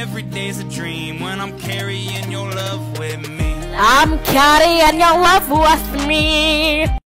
every day's a dream when I'm carrying your love with me. I'm carrying your love with me.